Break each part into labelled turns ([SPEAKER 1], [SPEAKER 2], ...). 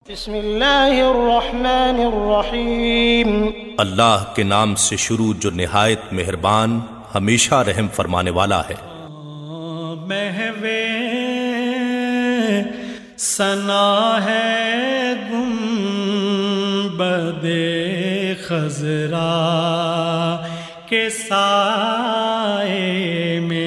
[SPEAKER 1] बिस्मिल्लाहिर्रहमानिर्रहीम।
[SPEAKER 2] अल्लाह के नाम से शुरू जो निहायत मेहरबान हमेशा रहम फरमाने वाला है।
[SPEAKER 1] महवे सना है गुंबदे खजरा के साए में।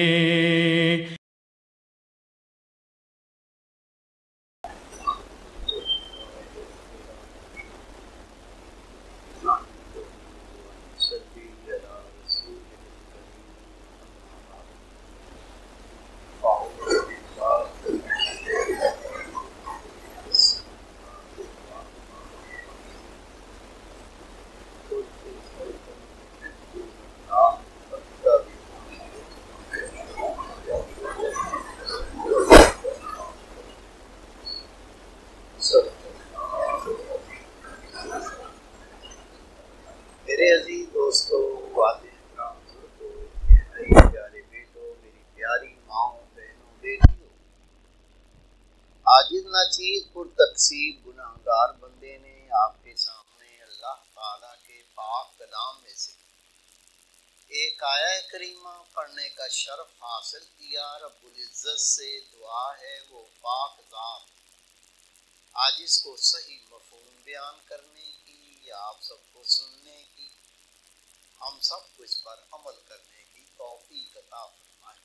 [SPEAKER 3] मेरे अजीज दोस्तों, वाले प्यारे बेटों, मेरी प्यारी माओ, बहनों, बेटियों, आजिज नाचीज पुरतकसीर गुनाहगार बंदे ने आपके सामने अल्लाह ताला के पाक कलाम में से एक आया करीमा पढ़ने का शर्फ हासिल किया। रब्बुल इज्जत से दुआ है वो पाक ज़ात आज इसको सही मफ़हूम बयान करने की, आप सबको सुनने की, हम सबको इस पर अमल करने की तौफीक अता फरमाए।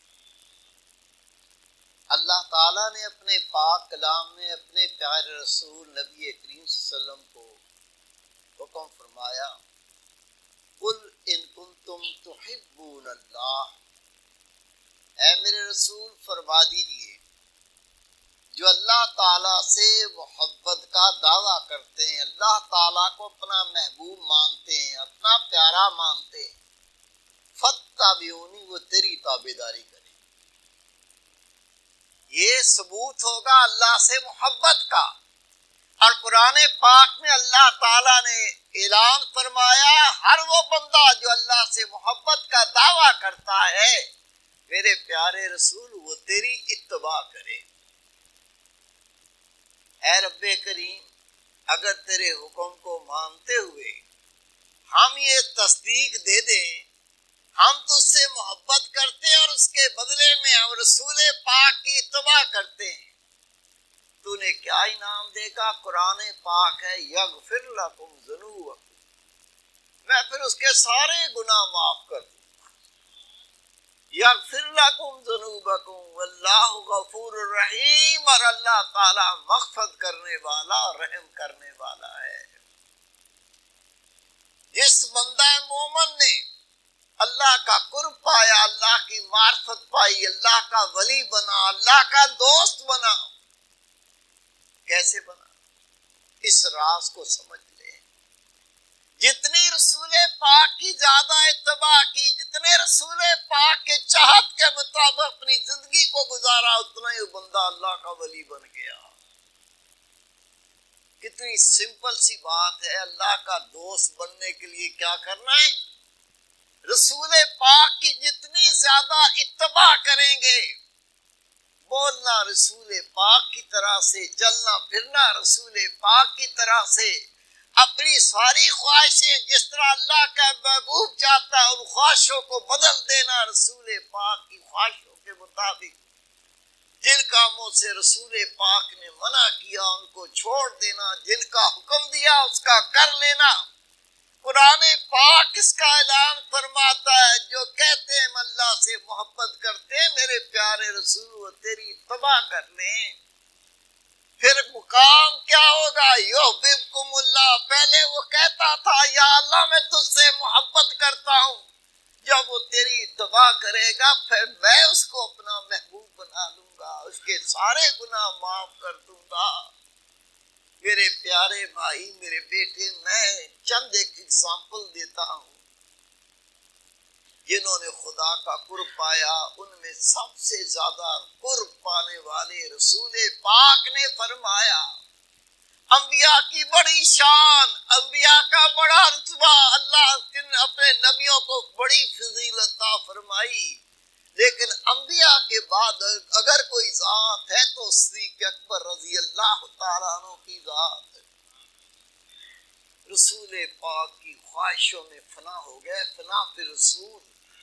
[SPEAKER 3] अल्लाह ताला ने अपने पाक कलाम में अपने प्यारे रसूल नबी करीम सल्लल्लाहु अलैहि वसल्लम को हुक्म फरमाया, कुल इन कुंतुम तुहिब्बून अल्लाह, ऐ मेरे रसूल फरमा दीजिए जो अल्लाह ताला से मोहब्बत का दावा करते हैं, अल्लाह ताला को अपना महबूब मानते हैं, अपना प्यारा मानते हैं, फत्तबिऊनी, वो तेरी ताबेदारी करें। ये सबूत होगा अल्लाह से मोहब्बत का। और कुरान पाक में अल्लाह ताला ने ऐलान फरमाया, हर वो बंदा जो अल्लाह से मोहब्बत का दावा करता है, मेरे प्यारे रसूल वो तेरी इत्तबा करे। ऐ रब्बे करीम, अगर तेरे हुक्म को मानते हुए हम ये तस्दीक दे दें हम तुझसे मोहब्बत करते हैं और उसके बदले में हम रसूल पाक की इत्तबा करते हैं, तूने क्या इनाम देगा? कुरान पाक है, यगफिर लकुम ज़ुनूबकुम, मैं फिर उसके सारे गुनाह माफ कर दूंगा। यगफिर लकुम ज़ुनूबकुम वल्लाहु गफूरुर रहीम, और अल्लाह ताला मग़फ़िरत करने वाला, रहम करने वाला है। जिस बंदा मोमिन ने अल्लाह का कुर्ब पाया, अल्लाह की मार्फत पाई, अल्लाह का वली बना, अल्लाह का दोस्त बना, कैसे बना? इस राज को समझ ले। जितनी रसूल पाक की ज्यादा इत्तबा की, जितने रसूल पाक के चाहत के मुताबिक अपनी जिंदगी को गुजारा, उतना ही बंदा अल्लाह का वली बन गया। कितनी सिंपल सी बात है। अल्लाह का दोस्त बनने के लिए क्या करना है? रसूल पाक की जितनी ज्यादा इत्तबा करेंगे, बोलना रसूल पाक की तरह से, चलना फिरना रसूल पाक की तरह से, अपनी सारी ख्वाहिशें जिस तरह अल्लाह का महबूब चाहता है उन ख्वाहिशों को बदल देना रसूल पाक की ख्वाहिशों के मुताबिक। जिन कामों से रसूल पाक ने मना किया उनको छोड़ देना, जिनका हुक्म दिया उसका कर लेना। कुरान पाक इसका ऐलान फरमाता है, जो कहते हैं अल्लाह से मोहब्बत करते हैं, मेरे प्यारे रसूल वो तेरी इत्तबा कर लें, फिर मुकाम क्या होगा? युहिब्बुकुमुल्लाह। पहले वो कहता था या अल्लाह मैं तुझसे मोहब्बत करता हूँ, जब वो तेरी इत्तबा करेगा फिर मैं उसको अपना महबूब बना लूंगा, उसके सारे गुनाह माफ कर दूंगा। मेरे प्यारे भाई, मेरे बेटे, मैं चंद एक एग्जाम्पल देता हूँ जिन्होंने खुदा का कुर्ब पाया। उनमें सबसे ज्यादा कुर्ब पाने वाले रसूल पाक ने फरमाया, अंबिया की बड़ी शान, अंबिया का बड़ा रुतबा, अल्लाह ने अपने नबियों को बड़ी फजीलत फरमाई। लेकिन अंबिया के बाद अगर कोई जात है तो सिद्दीक़ अकबर रज़ी अल्लाह तआला अन्हु की जात है। रसूल पाक की ख्वाहिशों में फना हो गए, फना पे रसूल।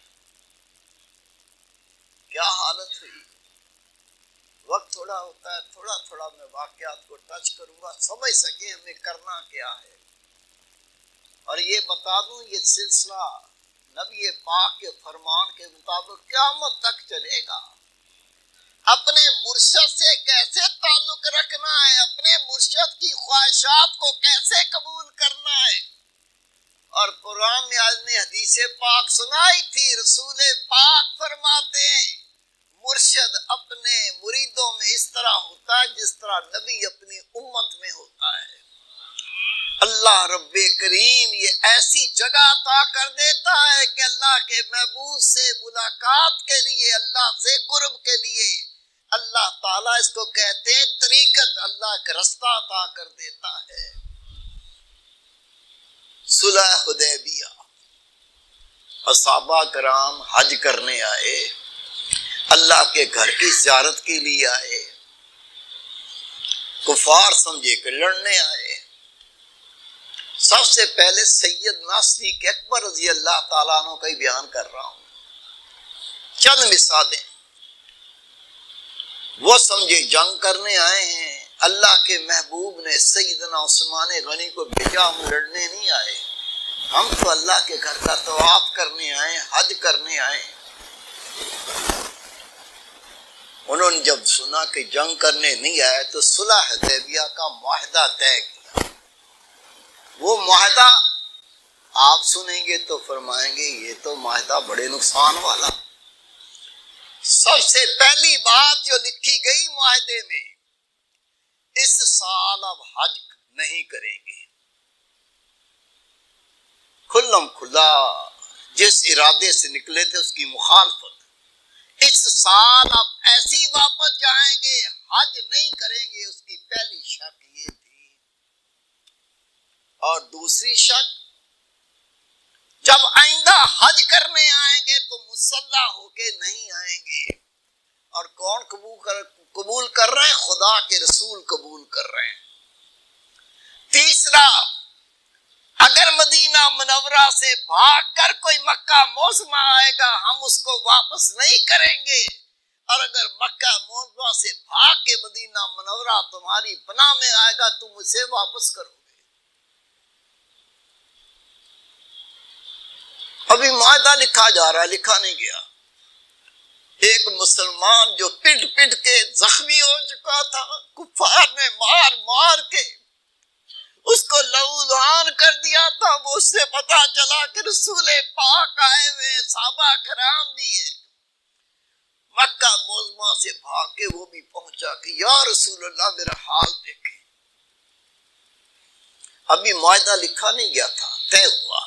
[SPEAKER 3] क्या हालत हुई। वक्त थोड़ा होता है, थोड़ा थोड़ा मैं वाकयात को टच करूंगा, समझ सके हमें करना क्या है। और ये बता दूं, ये सिलसिला नबी पाक के फरमान के मुताबिक क़यामत तक चलेगा। अपने मुर्शद से कैसे ताल्लुक रखना है, अपने मुर्शद की ख्वाहिशात को कैसे कबूल करना है। और कुरान में आज ने हदीस पाक सुनाई थी, रसूल पाक फरमाते हैं मुर्शद अपने मुरीदों में इस तरह होता है जिस तरह नबी अपनी उम्मत में होता है। अल्लाह रब्बे करीम ये ऐसी जगह अता कर देता है कि अल्लाह के महबूब से मुलाकात के लिए, अल्लाह से कुर्ब के लिए अल्लाह ताला इसको कहते हैं तरीकत, अल्लाह का रास्ता अता कर देता है। सुलह हुदैबिया, असहाबा कराम हज करने आए, अल्लाह के घर की ज़ियारत के लिए आए। कुफार समझे कि लड़ने आए। सबसे पहले सैयदना सिद्दीक़ अकबर रज़ी अल्लाह तआला अन्हु का ही बयान कर रहा हूं, चंद मिसालें। वो समझे जंग करने आए हैं, अल्लाह के महबूब ने सैयदना उस्मान गनी को भेजा, हम लड़ने नहीं आए, हम तो अल्लाह के घर का तवाफ करने आए, हज करने आए। उन्होंने जब सुना कि जंग करने नहीं आए तो सुलह हुदैबिया का मुआहदा तय किया। वो मुआहदा आप सुनेंगे तो फरमाएंगे ये तो मुआहदा बड़े नुकसान वाला। सबसे पहली बात जो लिखी गई मुआहदे में, इस साल अब हज नहीं करेंगे। खुल्लम खुला जिस इरादे से निकले थे उसकी मुखालफत। इस साल अब ऐसी वापस जाएंगे, हज नहीं करेंगे, उसकी पहली शर्त ये थी। और दूसरी शर्त, जब आइंदा हज करने आएंगे तो मुसल्ला होके नहीं आएंगे। और कौन कबूल कर रहे हैं? खुदा के रसूल कबूल कर रहे हैं। तीसरा, अगर मदीना मुनव्वरा से भाग कर कोई मक्का मोज़मा आएगा हम उसको वापस नहीं करेंगे, और अगर मक्का मोज़मा से भाग के मदीना मुनव्वरा तुम्हारी पनाह में आएगा तुम उसे वापस करोगे। अभी मुआहदा लिखा जा रहा है, लिखा नहीं गया। एक मुसलमान जो पिट पिट के जख्मी हो चुका था, कुफार ने मार मार के उसको लहूलुहान कर दिया था, वो उससे पता चला कि रसूल पाक आए हुए, सहाबा कराम भी है। मक्का मोज़मा से भाग के वो भी पहुंचा कि या रसूल अल्लाह मेरा हाल देखे। अभी मुआहदा लिखा नहीं गया था, तय हुआ।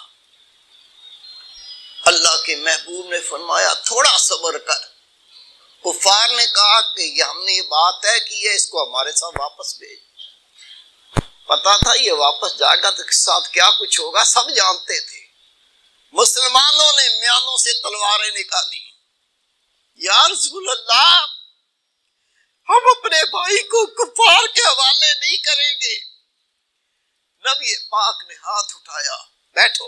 [SPEAKER 3] अल्लाह के महबूब ने फरमाया थोड़ा सब्र कर। कुफार ने कहा कि ये हमने ये बात तय की है, इसको हमारे साथ वापस भेज। पता था ये वापस जाएगा तो साथ क्या कुछ होगा, सब जानते थे। मुसलमानों ने म्यानों से तलवारें निकाली। या रसूल अल्लाह, हम अपने भाई को कुफार के हवाले नहीं करेंगे। नबी पाक ने हाथ उठाया, बैठो,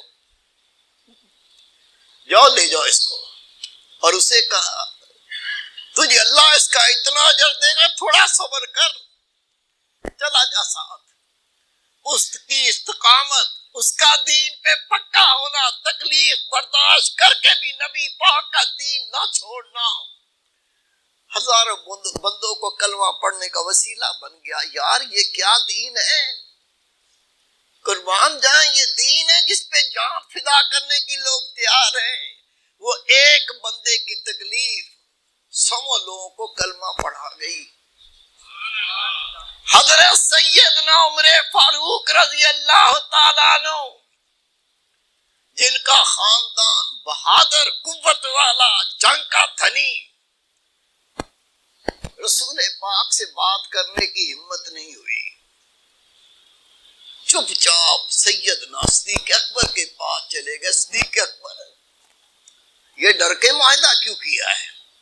[SPEAKER 3] जाओ ले जाओ इसको। और उसे कहा तुझे अल्लाह इसका इतना अजर देगा, थोड़ा सब्र कर, चला जा साथ। उसकी इस्तकामत, उसका दीन पे पक्का होना, तकलीफ बर्दाश्त करके भी नबी पाक का दीन ना छोड़ना, हजारों बंदों को कलमा पढ़ने का वसीला बन गया। यार ये क्या दीन है, कुर्बान जाए, ये दीन है जिस पे जान फिदा करने की लोग तैयार हैं। वो एक बंदे की तकलीफ 100 लोगों को कलमा पढ़ा गई। हजरत सैयदना उमर फारूक रज़ी अल्लाह तआला अन्हु, जिनका खानदान बहादुर कुव्वत वाला, जंग का धनी, रसूल पाक से बात करने की हिम्मत नहीं हुई। चुपचाप सैयदना सिद्दीक़ अकबर के पास चले गए। सिद्दीक़ अकबर, ये डर के मुआहदा क्यों किया है?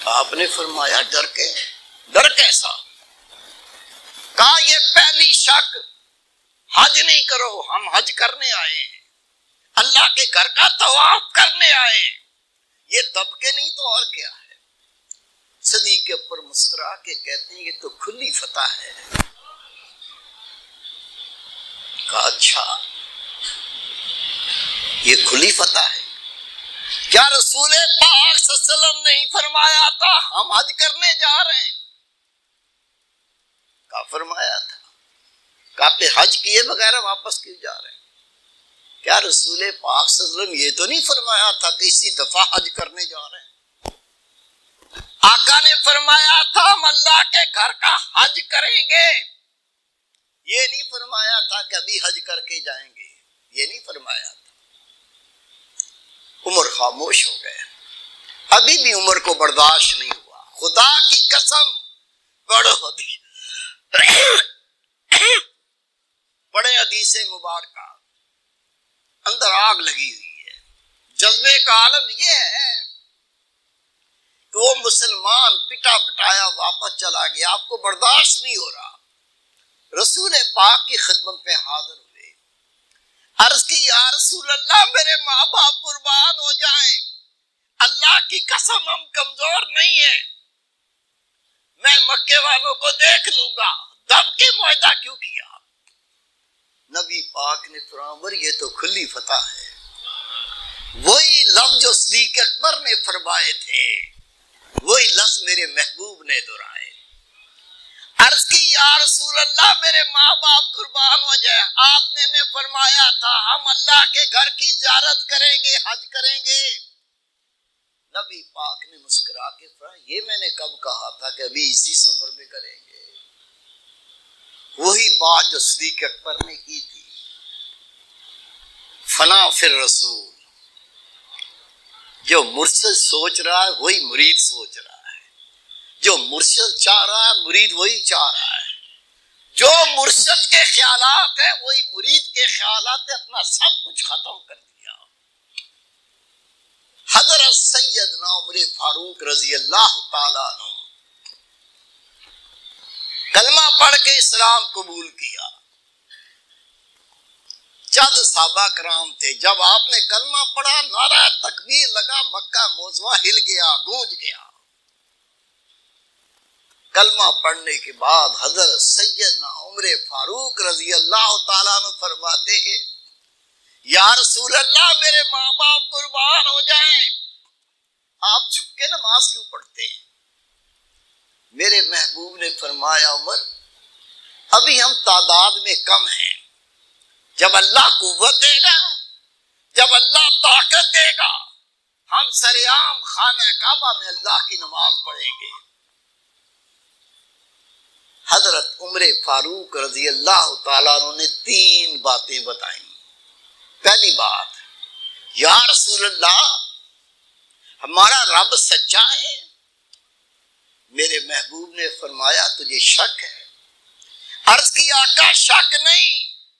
[SPEAKER 3] आपने फरमाया डर के? डर कैसा? कहा ये पहली शक, हज नहीं करो, हम हज करने आए हैं, अल्लाह के घर का तवाफ करने आए हैं, ये दबके नहीं तो और क्या है। सदी के ऊपर मुस्कुरा के कहते हैं ये तो खुली फतह है। कहा अच्छा ये खुली फतह है? क्या रसूल पाक सल्लल्लाहु अलैहि वसल्लम नहीं फरमाया था हम हज करने जा रहे हैं? का फरमाया था। का पे हज किए बगैर वापस क्यों जा रहे हैं? क्या रसूल पाक सल्लल्लाहु अलैहि वसल्लम ये तो नहीं फरमाया था कि इसी दफा हज करने जा रहे हैं? आका ने फरमाया था हम अल्लाह के घर का हज करेंगे, ये नहीं फरमाया था कि अभी हज करके जाएंगे, ये नहीं फरमाया था। उमर खामोश हो गए, अभी भी उमर को बर्दाश्त नहीं हुआ। खुदा की कसम बड़े हदीसे मुबारका, अंदर आग लगी हुई है। जज्बे का आलम यह है कि वो मुसलमान पिटा पिटाया वापस चला गया, आपको बर्दाश्त नहीं हो रहा। रसूल पाक की खिदमत में हाजिर हुए, अर्ज की या रसूल अल्लाह मेरे माँ बाप कुर्बान हो जाएं, अल्लाह की कसम हम कमजोर नहीं है, मैं मक्के वालों को देख लूंगा, दब के मुआहदा क्यों किया? नबी पाक ने फरमाया ये तो खुली फतह है। वही लफ्ज जो सिद्दीक़ अकबर ने फरमाए थे, वही लफ्ज मेरे महबूब ने दोहराए। अर्ज की या रसूल अल्लाह मेरे माँ बाप कुर्बान हो जाए, आपने ने फरमाया था हम अल्लाह के घर की ज़ियारत करेंगे, हज करेंगे। नबी पाक ने मुस्कुरा के फरमाया ये मैंने कब कहा था कि अभी इसी सफर में करेंगे। वही बात जो सिद्दीक़ अकबर ने की थी, फना फिर रसूल, जो मुर्शिद सोच रहा है वही मुरीद सोच रहा है, जो मुर्शिद चाह रहा है मुरीद वही चाह रहा है, जो मुर्शिद के ख्यालात है वही मुरीद के ख्यालात है। अपना सब कुछ खत्म कर दिया। हजरत सैयदना उमर फारूक रजी अल्लाह तआला अन्हु कलमा पढ़ के इस्लाम कबूल किया। चंद साहबा कराम थे, जब आपने कलमा पढ़ा नारा तकबीर लगा, मक्का मोजमा हिल गया, गूंज गया। कलमा पढ़ने के बाद हजरत सैयदना उमर फारूक रजी अल्लाह तआला अन्हु फरमाते हैं या रसूल अल्लाह मेरे माँ बाप कुर्बान हो जाएं, आप छुप के नमाज क्यों पढ़ते हैं? मेरे महबूब ने फरमाया उमर अभी हम तादाद में कम हैं, जब अल्लाह कुव्वत देगा, जब अल्लाह ताकत देगा, हम सरेआम खाना काबा में अल्लाह की नमाज पढ़ेंगे। हजरत उमर फारूक रजी अल्लाह तआला अन्हु ने 3 बातें बताई। पहली बात, या रसूल अल्लाह हमारा रब सच्चा है। मेरे महबूब ने फरमाया तुझे शक है? अर्ज की आका शक नहीं,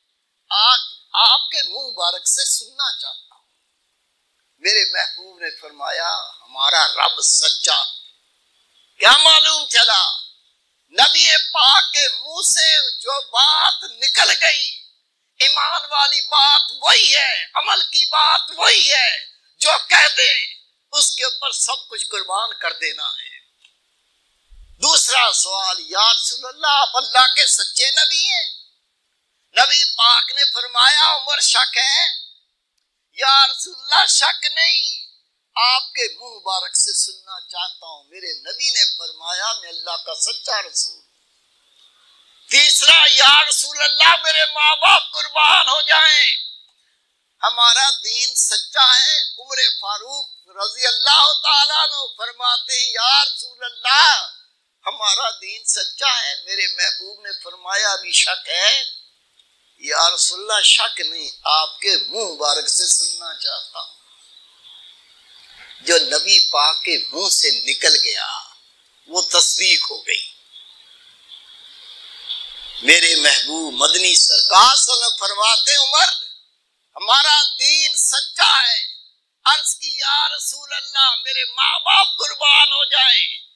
[SPEAKER 3] आपके मुंह मुबारक से सुनना चाहता हूं। मेरे महबूब ने फरमाया हमारा रब सच्चा। क्या मालूम चला? नबी पाक के मुंह से जो बात निकल गई, ईमान वाली बात वही है, अमल की बात वही है, जो कह दे उसके ऊपर सब कुछ कुर्बान कर देना है। दूसरा सवाल, या रसूल अल्लाह आप अल्लाह के सच्चे नबी हैं? नबी पाक ने फरमाया उमर शक है? या रसूल अल्लाह शक नहीं, आपके मुंह मुबारक से सुनना चाहता हूं। मेरे नबी ने फरमाया मैं अल्लाह का सच्चा रसूल। तीसरा, या रसूल अल्लाह मेरे माँ बाप कुर्बान हो जाएं, हमारा दीन सच्चा है। उमर फारूक रजी अल्लाह तआला अन्हु फरमाते या रसूल अल्लाह हमारा दीन सच्चा है। मेरे महबूब ने फरमाया अभी शक है? या रसूल अल्लाह शक नहीं, आपके मुंह मुबारक से सुनना चाहता हूं। जो नबी पाक के मुंह से निकल गया वो तस्दीक हो गई। मेरे महबूब मदनी सरकार सल्लल्लाहु फरमाते उमर हमारा दीन सच्चा है। अर्ज की या रसूल अल्लाह मेरे माँ बाप कुर्बान हो जाएं,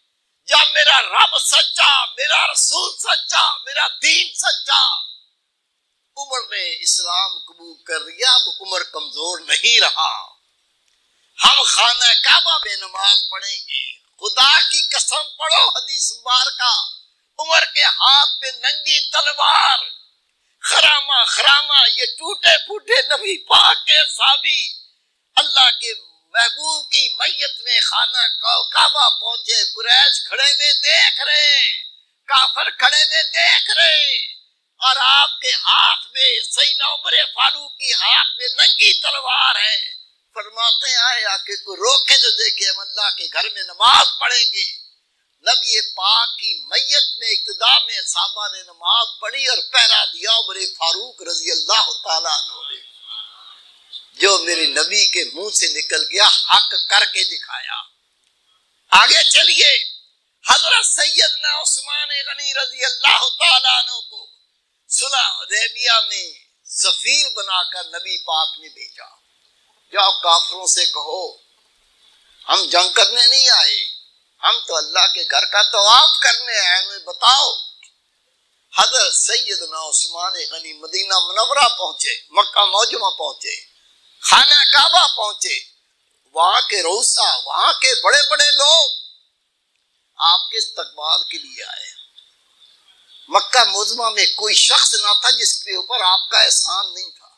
[SPEAKER 3] मेरा रब सच्चा, मेरा रसूल सच्चा, मेरा दीन सच्चा। उमर ने इस्लाम कबूल कर लिया। अब उमर कमजोर नहीं रहा। हम खाना काबा में नमाज पढ़ेंगे। खुदा की कसम पढ़ो हदीस मुबारका, उमर के हाथ में नंगी तलवार, खरामा खरामा, ये टूटे फूटे नबी पाक के साबी अल्लाह के महबूब की मैयत में खाना काबा पहुंचे। कुरैश खड़े हुए देख रहे, काफिर खड़े हुए देख रहे, और आपके हाथ में सैयदना उमर फारूक की हाथ में नंगी तलवार है। फरमाते आए आके को रोके तो देखे, हम अल्लाह के घर में नमाज पढ़ेंगे। नबी पाक की मैयत में इक्तदा में साहबा ने नमाज पढ़ी और पहरा दिया उमर फारूक रजी अल्लाह तआला अन्हु ने। जो मेरे नबी के मुंह से निकल गया हक करके दिखाया। आगे चलिए, हजरत सैयदना उस्मान गनी रजी अल्लाह तआला अन्हु को सुलह हुदैबिया में सफीर बनाकर नबी पाक ने भेजा। जाओ काफिरों से कहो हम जंग करने नहीं आए, हम तो अल्लाह के घर का तवाफ करने आए, हमें बताओ। हजरत सैयदना उस्मान गनी मदीना मुनव्वरा पहुंचे, मक्का मौजमा पहुंचे, खाना काबा पहुंचे। वहां के रऊसा, वहां के बड़े बड़े लोग आपके इस्तकबाल के लिए आए। मक्का मौजमा में कोई शख्स ना था जिसके ऊपर आपका एहसान नहीं था।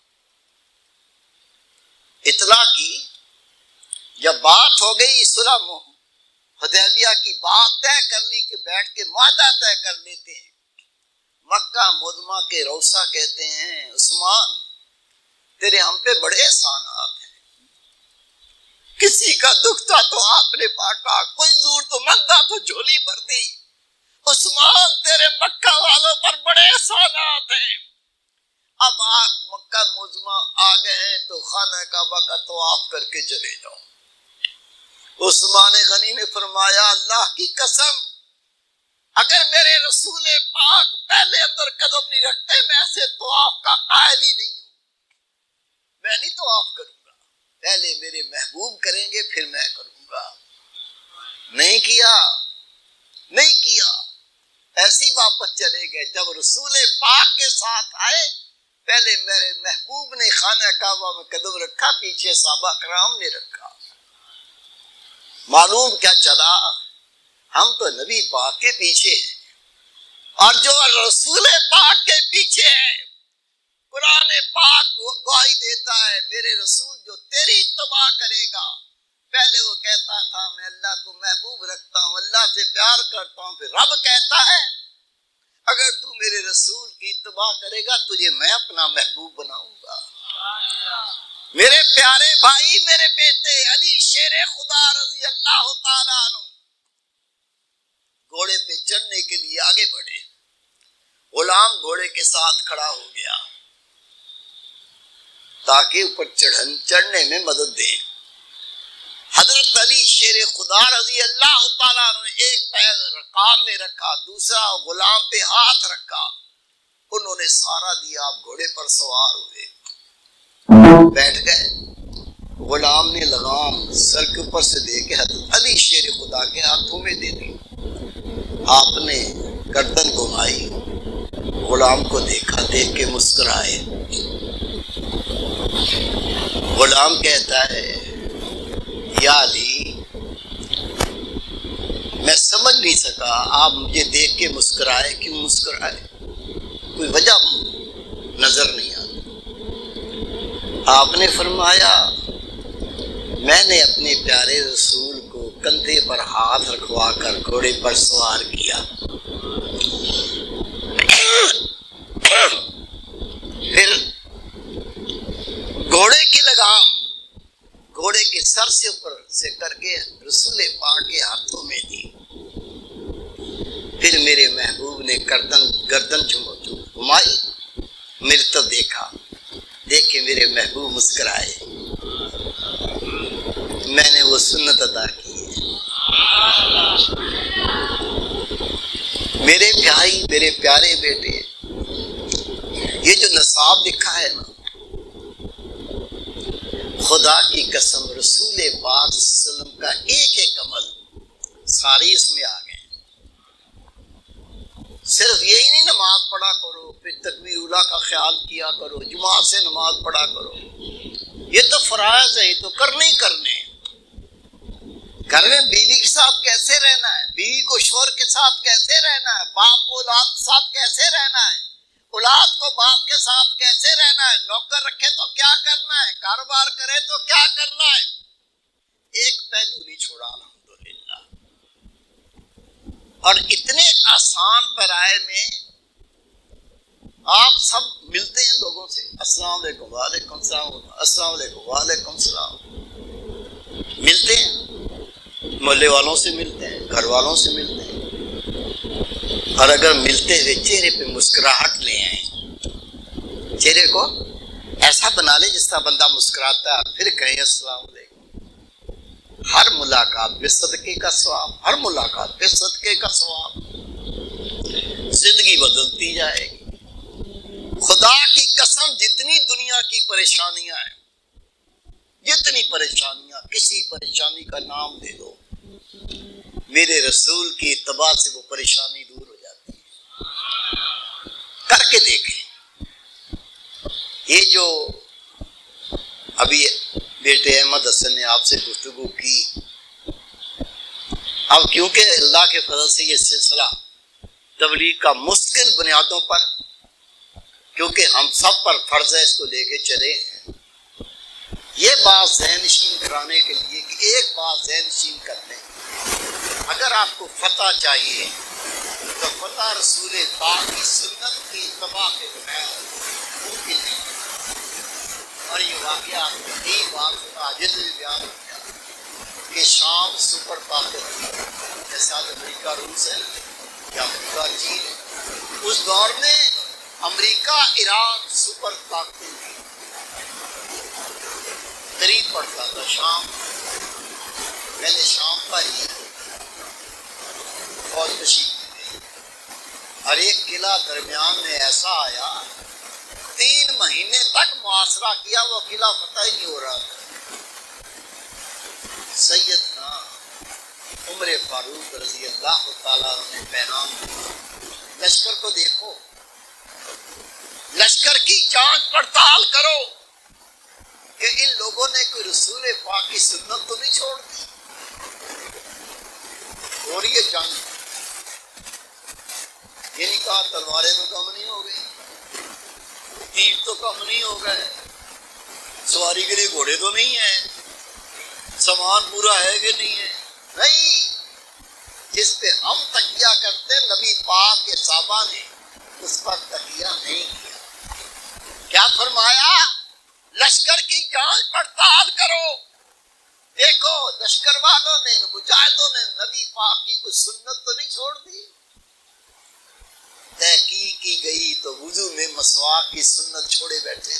[SPEAKER 3] इतला की जब बात हो गई, सुलह हुदैबिया की बात तय कर ली कि बैठ के वादा तय कर लेते हैं। मक्का मुज़मा के रऊसा कहते हैं उस्मान तेरे हम पे बड़े एहसानात हैं, किसी का दुख था तो आपने बांटा, कोई जरूरतमंदा तो झोली भर दी। उस्मान तेरे मक्का वालों पर बड़े एहसानात हैं। अब आप मक्का मुज़मा आ गए हैं तो खाना काबा का तवाफ करके चले जाओ। उस्मान गनी ने फरमाया अल्लाह की कसम, अगर मेरे रसूल पाक पहले अंदर कदम नहीं रखते मैं ऐसे तवाफ का कायल ही नहीं हूं। मैं नहीं तवाफ करूंगा, पहले मेरे महबूब करेंगे फिर मैं करूंगा। नहीं किया, नहीं किया, ऐसी वापस चले गए। जब रसूल पाक के साथ आए, पहले मेरे महबूब ने खाना काबा में कदम रखा, पीछे साहबा कराम ने रखा। मालूम क्या चला, हम तो नबी पाक के पीछे हैं, और जो रसूल पाक के पीछे है, कुरान पाक गवाही देता है मेरे रसूल जो तेरी इत्तबा करेगा। पहले वो कहता था मैं अल्लाह को महबूब रखता हूँ, अल्लाह से प्यार करता हूँ, फिर रब कहता है अगर तू मेरे रसूल की इत्तबा करेगा तुझे मैं अपना महबूब बनाऊंगा। मेरे प्यारे भाई, मेरे बेटे अली शेर खुदा रजी अल्लाह तआला अन्हु घोड़े पे चढ़ने के लिए आगे बढ़े। गुलाम घोड़े के साथ खड़ा हो गया ताकि ऊपर चढ़ने में मदद दे। हजरत अली शेर खुदा रजी अल्लाह तआला ने एक पैर रकाब में रखा, दूसरा गुलाम पे हाथ रखा, उन्होंने सहारा दिया। आप घोड़े पर सवार हुए, बैठ गए। गुलाम ने लगाम सर के ऊपर से दे के हजरत अली शेर खुदा के हाथों में दे दी। आपने गर्दन घुमाई, गुलाम को देखा, देख के मुस्कुराए। गुलाम कहता है या अली मैं समझ नहीं सका आप मुझे देख के मुस्कुराए, क्यों मुस्कुराए, कोई वजह नजर नहीं आती। आपने फरमाया मैंने अपने प्यारे रसूल को कंधे पर हाथ रखवा कर घोड़े पर सवार किया, फिर घोड़े की लगाम घोड़े के सर से ऊपर से करके रसूल पाक के हाथों में दी। फिर मेरे महबूब ने गर्दन घुमाई, मेरे तो देखा, देख के मेरे महबूब मुस्कुराए। मैंने वो सुन्नत अदा की है। मेरे भाई, मेरे प्यारे बेटे, ये जो नसाब लिखा है ना, खुदा की कसम रसूल पाक सल्लल्लाहु अलैहि वसल्लम का एक एक अमल सारे इसमें आ गए। सिर्फ यही नहीं नमाज पढ़ा करो, फिर तकबीर उला का ख्याल किया करो, जमात से नमाज पढ़ा करो। ये तो फराइज है, ये तो करने ही करने। घर में बीवी के साथ कैसे रहना है, बीवी को शोहर के साथ कैसे रहना है, बाप को औलाद के साथ कैसे रहना है, औलाद को बाप के साथ कैसे रहना है, नौकर रखे तो क्या करना है, कारोबार करे तो क्या करना है, एक पहलू नहीं छोड़ा अल्हम्दुलिल्लाह। और इतने आसान पराए में आप सब मिलते हैं लोगों से, अस्सलाम वालेकुम, वालेकुम सलाम, अस्सलाम वालेकुम, वालेकुम सलाम, मिलते हैं, मोहल्ले वालों से मिलते हैं, घर वालों से मिलते हैं। और अगर मिलते हुए चेहरे पे मुस्कुराहट ले आए, चेहरे को ऐसा बना ले जिस तरह बंदा मुस्कुराता है, फिर कहें अस्सलाम वालेकुम। हर मुलाकात पे सदके का सवाब, हर मुलाकात पे सदके का सवाब, जिंदगी बदलती जाएगी। खुदा की कसम, जितनी दुनिया की परेशानियां हैं, जितनी परेशानियां, किसी परेशानी का नाम दे दो, मेरे रसूल की इत्तबा से वो परेशानी दूर हो जाती है। करके देखें। ये जो अभी बेटे अहमद हसन ने आपसे गुफ्तगू की, अब क्योंकि अल्लाह के फजल से ये सिलसिला तबलीग का मुश्किल बुनियादों पर, क्योंकि हम सब पर फर्ज है इसको लेके चले हैं, ये बात ज़हन-नशीन कराने के लिए कि एक बात ज़हन-नशीन कर लें, अगर आपको फतह चाहिए तो फतह रसूल पाक की सुन्नत की इत्तबा के बगैर मुमकिन नहीं। और ये वाक़या यही बात आजिज़ में बयान हो गया कि शाम सुपर ताकत थी, जैसे आज अमेरिका रूस है या अमेरिका चीन है, उस दौर में अमेरिका ईरान सुपर ताकत थी, करीब पड़ता था शाम, पहले शाम का ही फौज तशरीफ गई और एक किला दरमियान में ऐसा आया, 3 महीने तक मुआसरा किया, वो किला फतह ही नहीं हो रहा था। सैयदना उमर फारूक रज़ी अल्लाह तआला ने पैगाम दिया, लश्कर को देखो, लश्कर की जांच पड़ताल करो कि इन लोगों ने कोई रसूल पाक की सुन्नत तो नहीं छोड़ दी। और ये जंग, ये नहीं कहा तलवारें तो कम नहीं हो गई, तीर तो कम नहीं हो गए, सवारी के लिए घोड़े तो नहीं है, सामान पूरा है कि नहीं है, नहीं। जिस पे हम तकिया करते नबी पाक के साहबा ने उस पर तकिया नहीं किया। क्या फरमाया? लश्कर की जांच पड़ताल करो, देखो लश्कर वालों ने, मुजाहिदों ने नबी पाक की कुछ सुन्नत तो नहीं छोड़ दी। तहकीक की गई तो वुजू में मसवाक की सुन्नत छोड़े बैठे थे।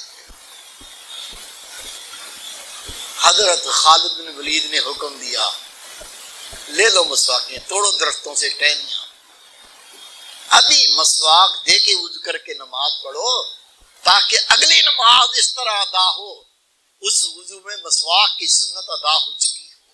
[SPEAKER 3] हजरत खालिद बिन वलीद ने हुक्म दिया, ले लो मसवाकें, तोड़ो दरख्तों से टहनियां, अभी मसवाक दे के वुजू करके नमाज पढ़ो, ताकि अगली नमाज इस तरह अदा हो, उस वुजू में मसवाक की सुन्नत अदा हो चुकी हो।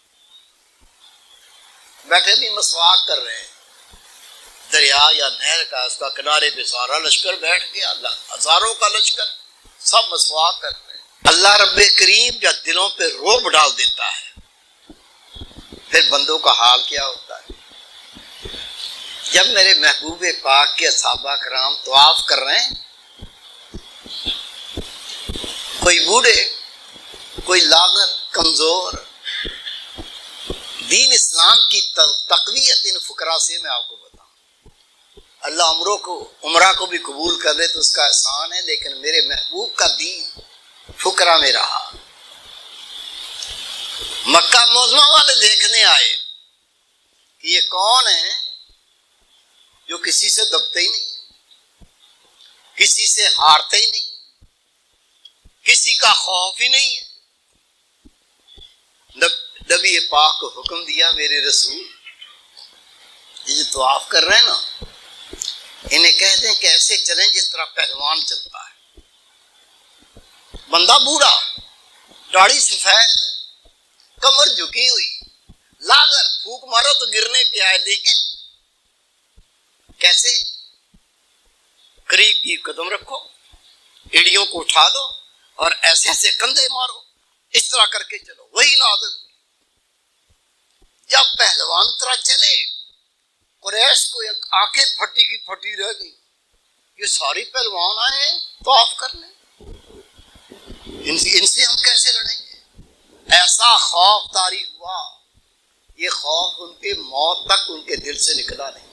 [SPEAKER 3] बैठे भी मसवाक कर रहे हैं, दरिया या नहर का उसका किनारे पे सारा लश्कर बैठ गया, हजारों का लश्कर, सब मसवाक कर रहे हैं। अल्लाह रब्बे करीम जब दिलों पे रोब डाल देता है, फिर बंदों का हाल क्या होता है। जब मेरे महबूब पाक के सहाबा कराम तवाफ कर रहे हैं, कोई बूढ़े, कोई लागर, कमजोर, दीन इस्लाम की तकवीयत इन फुकरा से मैं आपको बताऊं। अल्लाह उम्रा को भी कबूल कर दे तो उसका एहसान है, लेकिन मेरे महबूब का दीन फुकरा में रहा। मक्का मौजमा वाले देखने आए कि ये कौन है जो किसी से दबते ही नहीं, किसी से हारते ही नहीं, किसी का खौफ ही नहीं है। नबी पाक को हुक्म दिया, मेरे रसूल ये जो तवाफ कर रहे हैं ना, इन्हें कह दें कि ऐसे चलें जिस तरह पहलवान चलता है। बंदा बूढ़ा, दाढ़ी सफेद, कमर झुकी हुई, लागर, फूक मारो तो गिरने के आए, लेकिन कैसे करीब कदम रखो, एड़ियों को उठा दो और ऐसे ऐसे कंधे मारो, इस तरह करके चलो। वही नाज़िल जब पहलवान तरह चले, कुरैश को एक आंखें फटी की फटी रह गई, ये सारी पहलवान आए तो आप कर लें, इनसे हम कैसे लड़ेंगे। ऐसा खौफ तारी हुआ, ये खौफ उनके मौत तक उनके दिल से निकला नहीं।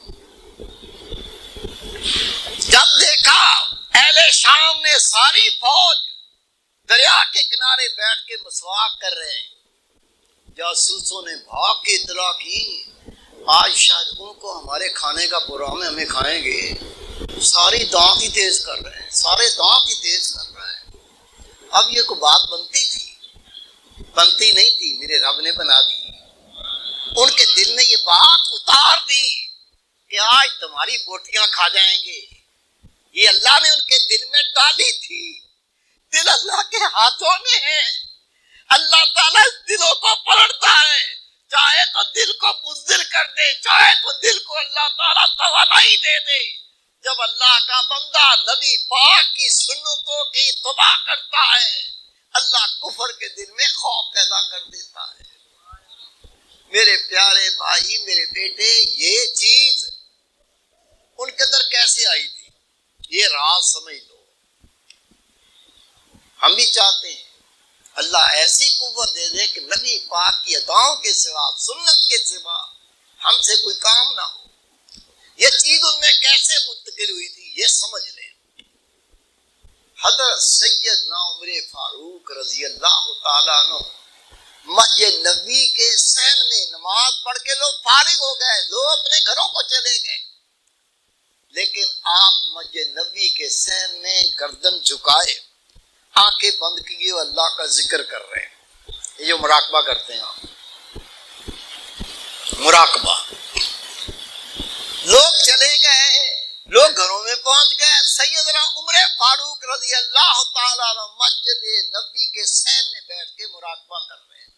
[SPEAKER 3] जब देखा अहले शाम ने सारी फौज दरिया के किनारे बैठ के मसवाक कर रहे हैं, जासूसों ने भाग के इतला की आज शायद उनको हमारे खाने का प्रोग्राम है, हमें खाएंगे। सारी दांत ही तेज कर रहे हैं, सारे दांत ही तेज कर रहे हैं। अब ये कोई बात बनती थी, बनती नहीं थी, मेरे रब ने बना दी। उनके दिल में ये बात उतार दी कि आज तुम्हारी बोटियां खा जाएंगे। ये अल्लाह ने उनके दिल में डाली थी। दिल अल्लाह के हाथों में है, अल्लाह ताला इस दिलों को पलटता है, चाहे तो दिल को बुज़दिल कर दे, चाहे तो दिल को अल्लाह ताला तवानाई दे दे। जब अल्लाह का बंदा नबी पाक की सुन्नतों की तबाह करता है, अल्लाह कुफर के दिल में खौफ पैदा कर देता है। मेरे प्यारे भाई, मेरे बेटे, ये चीज उनके अंदर कैसे आई थी, ये राज समझ लो। हम भी चाहते हैं अल्लाह ऐसी कुव्वत दे दे कि नबी पाक की अदाओं के सिवा, सुन्नत के सिवा हमसे कोई काम ना हो। ये चीज उनमें कैसे मुंतकिल हुई थी, ये समझ लें। हज़रत सैयदना उमर फारूक रजी अल्लाह तआला अन्हु मस्जिद नबी के सामने नमाज पढ़ के लोग फारिग हो गए, लोग अपने घरों को चले गए, लेकिन आप मस्जिद नबी के सामने गर्दन झुकाए, आंखें बंद किए, अल्लाह का जिक्र कर रहे हैं। ये जो मुराकबा करते हैं आप, मुराकबा। लोग चले गए, लोग घरों में पहुंच गए, सैयदना उमर फारूक रज़ी अल्लाह तआला अन्हु मस्जिद नबी के सामने बैठ के मुराकबा कर रहे हैं।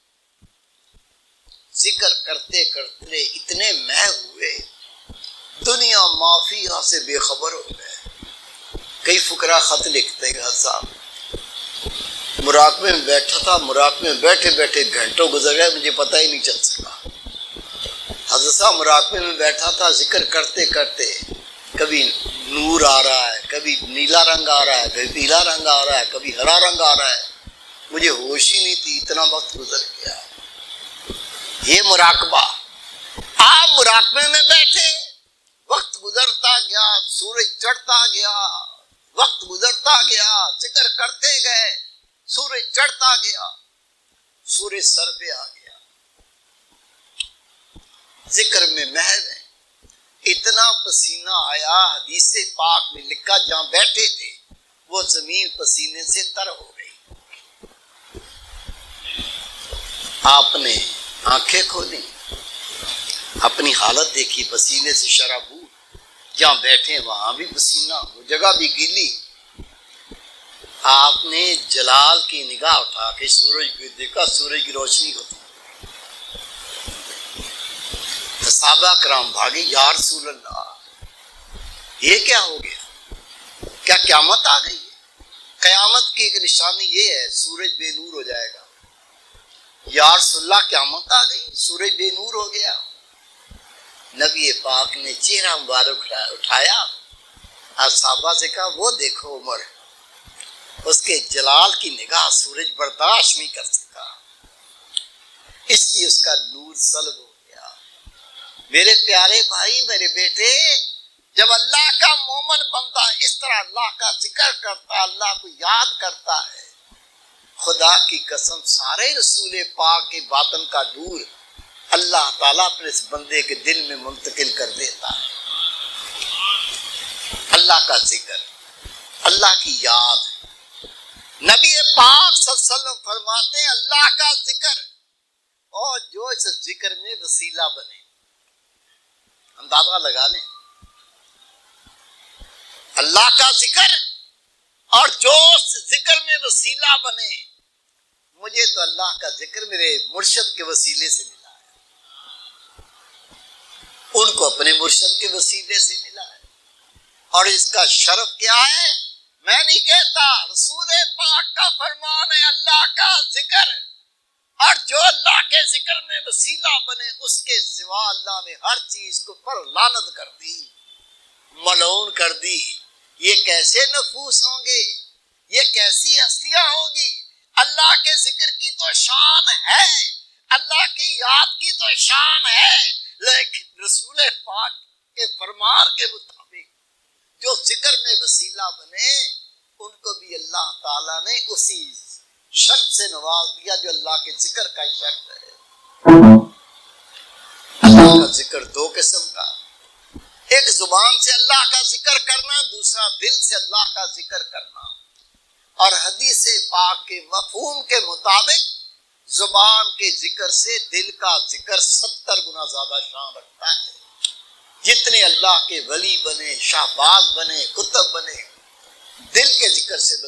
[SPEAKER 3] जिक्र करते करते इतने मह हुए, दुनिया माफिया से बेखबर हो गए। कई फुकरा खत लिखते हैं, साहब मुराकबे में बैठा था, मुराकबे में बैठे बैठे घंटों गुजर गए, मुझे पता ही नहीं चल सका। हज़रत साहब मुराकबे में बैठा था, जिक्र करते करते कभी नूर आ रहा है, कभी नीला रंग आ रहा है, कभी पीला रंग आ रहा है, कभी हरा रंग आ रहा है, मुझे होश ही नहीं थी, इतना वक्त गुजर गया। ये मुराकबा। आप मुराकबे में बैठे, वक्त गुजरता गया, सूरज चढ़ता गया, वक्त गुजरता गया, जिक्र करते गए, सूरज चढ़ता गया, सूरज सर पे आ गया, जिक्र में महल है। इतना पसीना आया, हदीस पाक में लिखा जहां बैठे थे वो जमीन पसीने से तर हो गई। आपने आंखें खोली, अपनी हालत देखी, पसीने से शराबूर, जहां बैठे वहां भी पसीना, वो जगह भी गीली। आपने जलाल की निगाह उठा के सूरज को देखा, सूरज की रोशनी होती। सहाबा कराम भागे, या रसूल अल्लाह, ये क्या हो गया, क्या क़यामत आ गई? क़यामत की एक निशानी ये है, सूरज बेनूर हो जाएगा। या रसूल अल्लाह, क़यामत आ गई, सूरज बेनूर हो गया। नबी पाक ने चेहरा मुबारक उठाया और सहाबा से कहा, वो देखो उमर, उसके जलाल की निगाह सूरज बर्दाश्त नहीं कर सका, इसलिए उसका नूर सल्ब हो गया। मेरे प्यारे भाई, मेरे बेटे, जब अल्लाह का मोमन बंदा इस तरह अल्लाह का जिक्र करता, अल्लाह को याद करता है, खुदा की कसम सारे रसूल पाक के बातन का नूर अल्लाह ताला अपने इस बंदे के दिल में मुंतकिल कर देता है। अल्लाह का जिक्र, अल्लाह की याद। नबी पाक सल्लल्लाहु अलैहि वसल्लम फरमाते हैं, अल्लाह का जिक्र और जो इस जिक्र में वसीला बने, अंदाजा लगा लें, अल्लाह का जिक्र और जो उस जिक्र में वसीला बने। मुझे तो अल्लाह का जिक्र मेरे मुर्शिद के वसीले से मिला है, उनको अपने मुर्शिद के वसीले से मिला है। और इसका शर्फ क्या है? मैं नहीं कहता, रसूल पाक का फरमान है, अल्लाह का जिक्र। और जो अल्लाह के जिक्र में वसीला बने उसके सिवा अल्लाह ने हर चीज को पर लानत कर दी, मलऊन कर दी। ये कैसे नफूस होंगे, ये कैसी हस्तियां होगी? अल्लाह के जिक्र की तो शान है, अल्लाह की याद की तो शान है, लेकिन रसूल पाक के फरमान के मुताबिक जो जिक्र में वसीला बने उनको भी अल्लाह ताला ने उसी शर्त से नवाज दिया जो अल्लाह के जिक्र का शर्त है। अल्लाह का जिक्र दो किस्म का, एक जुबान से अल्लाह का जिक्र करना, दूसरा दिल से अल्लाह का जिक्र करना। और हदीस पाक के मफहूम के मुताबिक जुबान के जिक्र से दिल का जिक्र 70 गुना ज्यादा शान रखता है। जितने अल्लाह के वली बने, शाहबाज बने, कुतुब बने, दिल के जिक्र से